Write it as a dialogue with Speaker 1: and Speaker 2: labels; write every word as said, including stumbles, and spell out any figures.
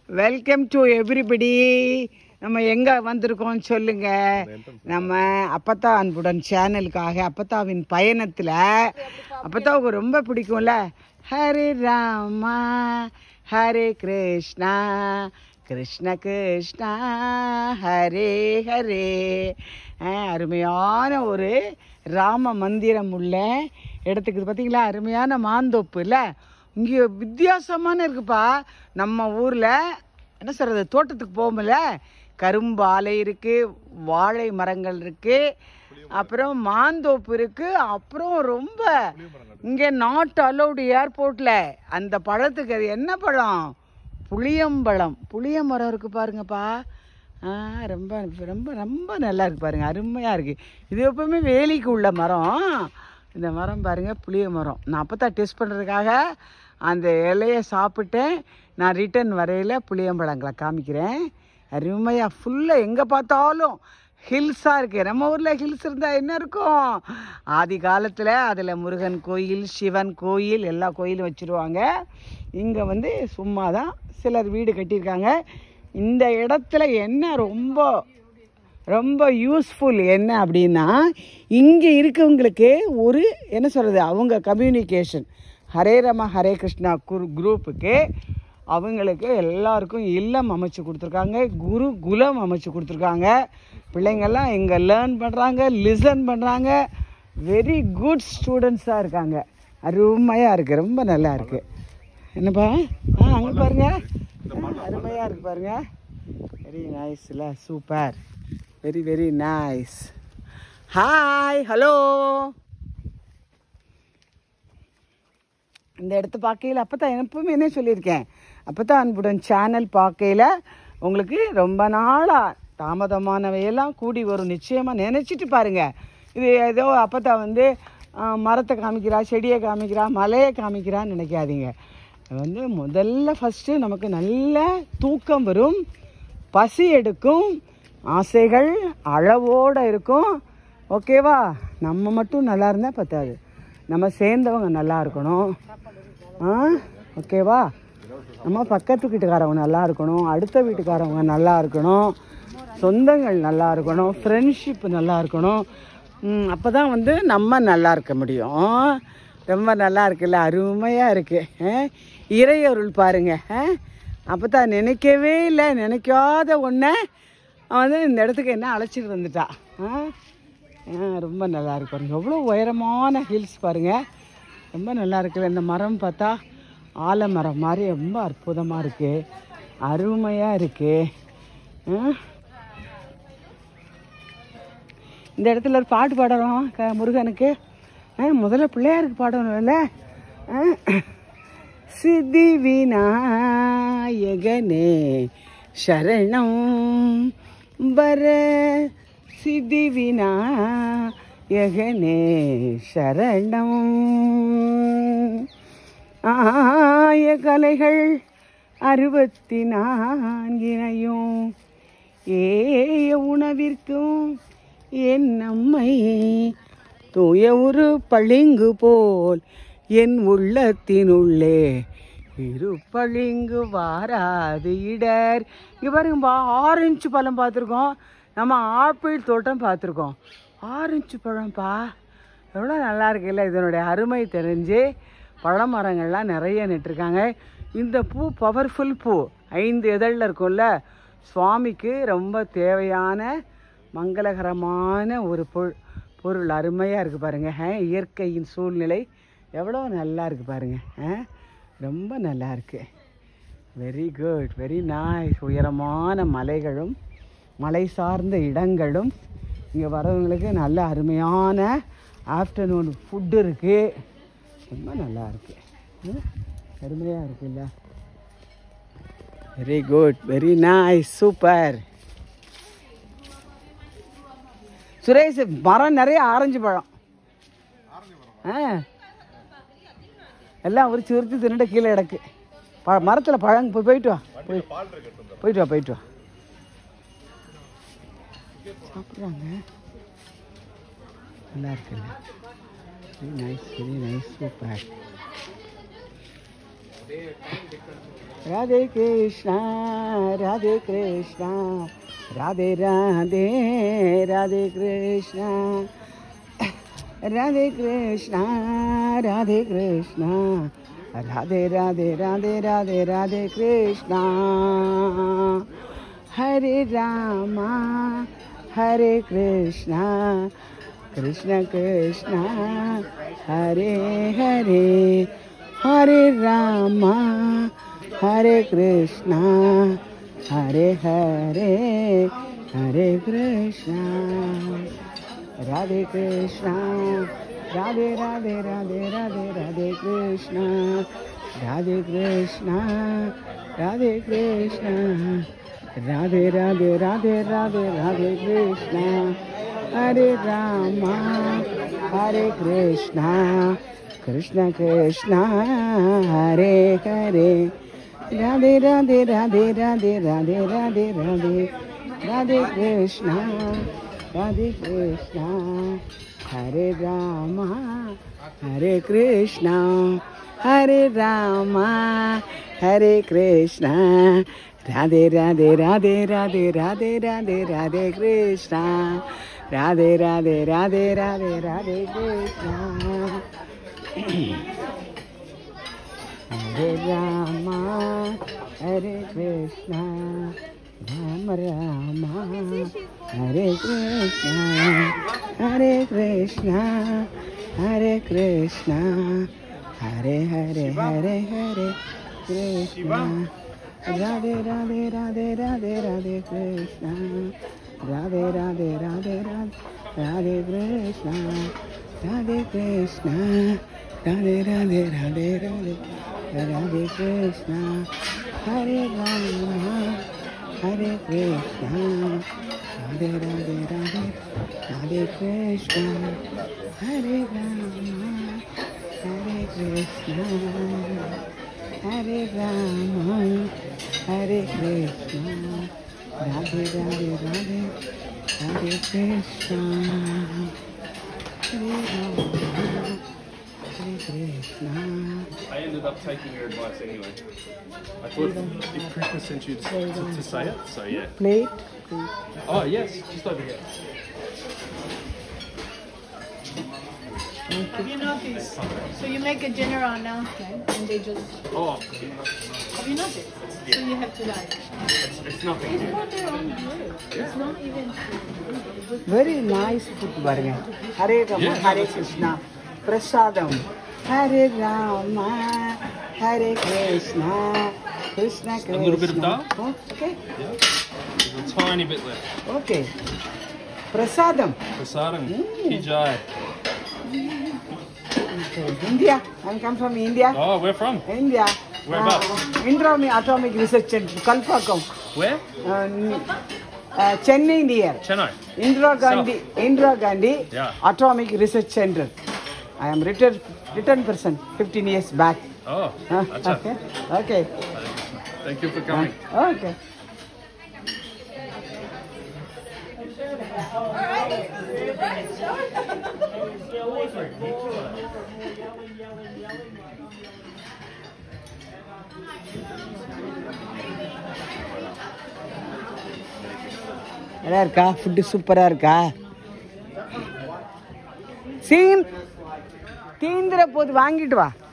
Speaker 1: Welcome to everybody. நம்ம எங்கே வந்திருக்கோம் சொல்லுங்க. நம்ம அப்பத்தா அன்புடன் சேனலுக்காக அப்பத்தாவின் பயணத்தில் அப்பத்தாவுக்கு ரொம்ப பிடிக்கும்ல. ஹரே ராமா ஹரே கிருஷ்ணா கிருஷ்ண கிருஷ்ணா ஹரே ஹரே. அருமையான ஒரு ராம மந்திரம் உள்ள இடத்துக்கு பார்த்தீங்களா, அருமையான மாந்தோப்பு இல்லை. இங்கே வித்தியாசமான இருக்குப்பா. நம்ம ஊரில் என்ன சொல்கிறது, தோட்டத்துக்கு போகும்ல, கரும்பாலை இருக்குது, வாழை மரங்கள் இருக்குது, அப்புறம் மாந்தோப்பு இருக்குது, அப்புறம் ரொம்ப இங்கே நாட் அலௌடு ஏர்போர்ட்டில் அந்த பழத்துக்கு அது என்ன பழம், புளியம்பழம். புளிய மரம் இருக்குது பாருங்கப்பா. ரொம்ப ரொம்ப ரொம்ப நல்லா இருக்குது பாருங்கள், அருமையாக இருக்குது. இது எப்பவுமே வேலிக்கு உள்ள மரம். இந்த மரம் பாருங்கள், புளிய மரம். நான் அப்போ தான் டெஸ்ட் பண்ணுறதுக்காக அந்த இலையை சாப்பிட்டேன். நான் ரிட்டன் வரையில் புளியம்பழங்களை காமிக்கிறேன். அருமையாக ஃபுல்லாக எங்கே பார்த்தாலும் ஹில்ஸாக இருக்குது. நம்ம ஊரில் ஹில்ஸ் இருந்தால் என்ன இருக்கும், ஆதி காலத்தில் அதில் முருகன் கோயில், சிவன் கோயில், எல்லா கோயிலும் வச்சுருவாங்க. இங்கே வந்து சும்மா தான் சிலர் வீடு கட்டியிருக்காங்க. இந்த இடத்துல என்ன ரொம்ப ரொம்ப யூஸ்ஃபுல் என்ன அப்படின்னா, இங்கே இருக்கவங்களுக்கு ஒரு என்ன சொல்கிறது, அவங்க கம்யூனிகேஷன் ஹரே ராம ஹரே கிருஷ்ணா குரு குரூப்புக்கு அவங்களுக்கு எல்லாருக்கும் இல்லம் அமைச்சு கொடுத்துருக்காங்க, குரு குலம் அமைச்சு கொடுத்துருக்காங்க. பிள்ளைங்கள்லாம் இங்கே லேர்ன் பண்ணுறாங்க, லிசன் பண்ணுறாங்க. வெரி குட் ஸ்டூடெண்ட்ஸாக இருக்காங்க. அருமையாக இருக்குது, ரொம்ப நல்லா இருக்குது. என்னப்பா ஆ அங்கே பாருங்கள், அருமையாக இருக்குது பாருங்கள். வெரி நைஸ் இல்லை, super, very very nice. Hi hello. இந்த இடத்த பார்க்கையில் அப்போ தான் எப்பவுமே என்ன சொல்லியிருக்கேன், அப்போ தான் அன்புடன் சேனல் பார்க்கையில் உங்களுக்கு ரொம்ப நாளாக தாமதமானவையெல்லாம் கூடி வரும். நிச்சயமாக நினச்சிட்டு பாருங்கள். இது ஏதோ அப்போ தான் வந்து மரத்தை காமிக்கிறா, செடியை காமிக்கிறா, மலையை காமிக்கிறான்னு நினைக்காதீங்க. வந்து முதல்ல ஃபஸ்ட்டு நமக்கு நல்ல தூக்கம் வரும், பசி எடுக்கும், ஆசைகள் அளவோடு இருக்கும். ஓகேவா? நம்ம மட்டும் நல்லா இருந்தால் பத்தாது, நம்ம சேர்ந்தவங்க நல்லா இருக்கணும். ஆ ஓகேவா? நம்ம பக்கத்து வீட்டுக்காரவங்க நல்லா இருக்கணும், அடுத்த வீட்டுக்காரவங்க நல்லா இருக்கணும், சொந்தங்கள் நல்லா இருக்கணும், ஃப்ரெண்ட்ஷிப் நல்லா இருக்கணும். அப்போ தான் வந்து நம்ம நல்லா இருக்க முடியும். ரொம்ப நல்லா இருக்குல்ல, அருமையாக இருக்குது. இறையருள் பாருங்கள். அப்போ தான் நினைக்கவே இல்லை, நினைக்காத ஒன்றை வந்து இந்த இடத்துக்கு என்ன அழைச்சிட்டு வந்துட்டா. ரொம்ப நல்லா இருக்கு பாருங்கள், எவ்வளோ உயரமான ஹில்ஸ் பாருங்கள், ரொம்ப நல்லா இருக்குல்ல. இந்த மரம் பார்த்தா ஆலமரம் மாதிரி ரொம்ப அற்புதமாக இருக்குது, அருமையாக இருக்குது. இந்த இடத்துல ஒரு பாட்டு பாடுறோம் க முருகனுக்கு. முதல்ல பிள்ளையாருக்கு பாடணும் இல்லை. சித்தி விநாயகனே சரணம் பர சித்தி விநாயகனே சரணம். ஆய கலைகள் அறுபத்தி நான்கினையும் ஏய உணவிற்கும் என் நம்மை தூய ஒரு பளிங்கு போல் என் உள்ளத்தினுள்ளே இரு பளிங்கு வாராது இடர். இங்கே பாருங்கப்பா, ஆரஞ்சு பழம் பார்த்துருக்கோம், நம்ம ஆப்பிள் தோட்டம் பார்த்துருக்கோம். ஆரஞ்சு பழம்ப்பா, எவ்வளோ நல்லா இருக்குல்ல. இதனுடைய அருமை தெரிஞ்சு பழ மரங்கள்லாம் நிறைய நட்டுருக்காங்க. இந்த பூ பவர்ஃபுல் பூ, ஐந்து இதழில் இருக்கும்ல, சுவாமிக்கு ரொம்ப தேவையான மங்களகரமான ஒரு பொருள் பொருள் அருமையாக இருக்குது பாருங்கள். இயற்கையின் சூழ்நிலை எவ்வளோ நல்லா இருக்குது பாருங்கள், ரொம்ப நல்லா இருக்குது. Very good, very nice. உயரமான மலைகளும் மலை சார்ந்த இடங்களும் இங்கே வரவங்களுக்கு நல்ல அருமையான ஆஃப்டர்நூன் ஃபுட்டு இருக்குது. ரொம்ப நல்லா இருக்குது, அருமையாக இருக்குல்ல. Very good, very nice, super. Suresh, மரம் நிறைய ஆரஞ்சு பழம். ஆ எல்லாம் உரிச்சு உரிச்சு தின்னுட்டு கீழே கிடக்கு. ப மரத்தில் பழம் போய் போயிட்டு வா போய் போயிட்டு வா போயிட்டு வா சாப்பிட்றாங்க. நல்லா இருக்குல்ல, very nice, very nice, super. Radhe Krishna. Radhe Krishna, Radhe Radhe, Radhe Krishna, Radhe Krishna, Radhe Krishna, Radhe Radhe, Radhe Radhe, Radhe Krishna. Hare Rama, Hare Krishna, Krishna Krishna, Hare Hare, Hare Rama, Hare Krishna, Hare Hare, Hare Krishna. Radhe Krishna, Radhe Radhe, Radhe Radhe, Radhe Krishna, Radhe Krishna, Radhe Krishna, Radhe Radhe, Radhe Radhe, Radhe Krishna, Hare Rama, Hare Krishna, Krishna Krishna, Hare Hare, Radhe Radhe, Radhe Radhe, Radhe Radhe, Radhe Radhe Krishna, Radhe Krishna, Hare Rama, Hare Krishna, Hare Rama, Hare Krishna, Radhe Radhe, Radhe Radhe, Radhe Radhe, Radhe Krishna, Radhe Radhe, Radhe Radhe, Radhe Krishna. Hare Rama, Hare Krishna, Rama Rama, Hare Krishna, Hare Krishna, Hare Krishna, Hare Hare, Hare Hare Krishna. Radhe Radhe, Radhe Radhe, Radhe Krishna, Radhe Radhe, Radhe Radhe, Radhe Krishna, Radhe Krishna, Radhe Radhe, Radhe Radhe, Radhe Krishna, Hare Rama, Hare Krishna, Radhe Radhe, Radhe Radhe Krishna, Hare Rama, Hare Krishna, Hare Rama, Hare Krishna, Radhe Radhe, Radhe Radhe Krishna, Hare Rama, Hare Krishna.
Speaker 2: I ended up taking your advice anyway. I thought if Krishna sent you to, to, to say it, so yeah.
Speaker 1: Plate.
Speaker 2: Oh yes, just over here.
Speaker 3: Have you noticed? So you make a general announcement and they just...
Speaker 2: Oh,
Speaker 3: Have you noticed? So you have to like...
Speaker 2: it's, it's nothing.
Speaker 3: It's for their own good. It's not even...
Speaker 1: Very nice food பாருங்க. Hare Rama,
Speaker 2: Yeah,
Speaker 1: Hare
Speaker 2: that's
Speaker 1: Krishna, Prasadam, Hare Rama, Hare Krishna, Krishna Krishna.
Speaker 2: A little bit of dal?
Speaker 1: Okay,
Speaker 2: Yeah. There's a tiny bit left.
Speaker 1: okay. Prasadam.
Speaker 2: Prasadam, ki jai.
Speaker 1: Okay. India. I'm come from India.
Speaker 2: Oh, where from?
Speaker 1: India.
Speaker 2: Whereabouts?
Speaker 1: Uh, Indra Atomic Research Center, Kalpakkam.
Speaker 2: Where?
Speaker 1: Uh, uh, Chennai near.
Speaker 2: Chennai.
Speaker 1: Indira Gandhi, Indira Gandhi
Speaker 2: Yeah.
Speaker 1: Atomic Research Center. I am retired, retired person, fifteen years back.
Speaker 2: Oh,
Speaker 1: Uh,
Speaker 2: acha.
Speaker 1: okay, okay,
Speaker 2: Thank you for coming.
Speaker 1: okay. நல்லா இருக்கா? Food சூப்பராக இருக்கா? Scene தீந்துற போது வாங்கிட்டு வா.